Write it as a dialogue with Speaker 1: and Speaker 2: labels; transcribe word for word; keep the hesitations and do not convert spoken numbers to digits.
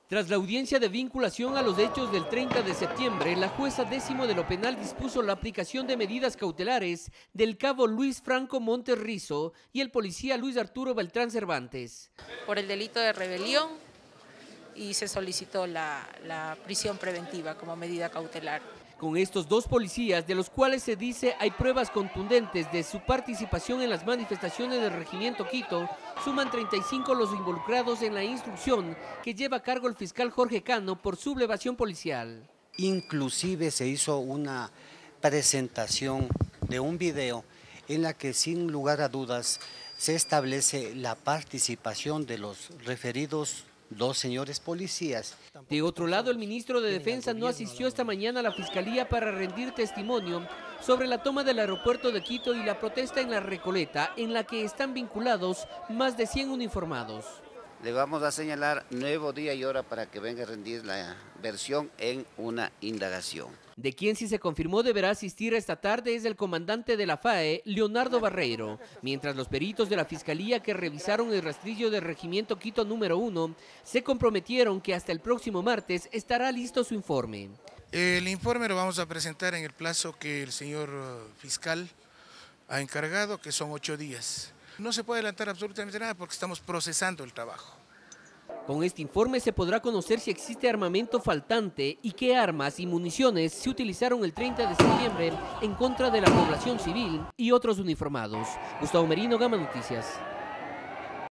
Speaker 1: Tras la audiencia de vinculación a los hechos del treinta de septiembre, la jueza décimo de lo penal dispuso la aplicación de medidas cautelares del cabo Luis Franco Montes Rizo y el policía Luis Arturo Beltrán Cervantes.
Speaker 2: Por el delito de rebelión y se solicitó la, la prisión preventiva como medida cautelar.
Speaker 1: Con estos dos policías, de los cuales se dice hay pruebas contundentes de su participación en las manifestaciones del Regimiento Quito, suman treinta y cinco los involucrados en la instrucción que lleva a cargo el fiscal Jorge Cano por sublevación policial.
Speaker 3: Inclusive se hizo una presentación de un video en la que sin lugar a dudas se establece la participación de los referidos dos señores policías.
Speaker 1: De otro lado, el ministro de Defensa no asistió esta mañana a la Fiscalía para rendir testimonio sobre la toma del aeropuerto de Quito y la protesta en La Recoleta, en la que están vinculados más de cien uniformados.
Speaker 4: Le vamos a señalar nuevo día y hora para que venga a rendir la versión en una indagación.
Speaker 1: De quien sí se confirmó deberá asistir esta tarde es el comandante de la F A E, Leonardo Barreiro, mientras los peritos de la Fiscalía que revisaron el rastrillo del Regimiento Quito número uno se comprometieron que hasta el próximo martes estará listo su informe.
Speaker 5: El informe lo vamos a presentar en el plazo que el señor fiscal ha encargado, que son ocho días. No se puede adelantar absolutamente nada porque estamos procesando el trabajo.
Speaker 1: Con este informe se podrá conocer si existe armamento faltante y qué armas y municiones se utilizaron el treinta de septiembre en contra de la población civil y otros uniformados. Gustavo Merino, Gama Noticias.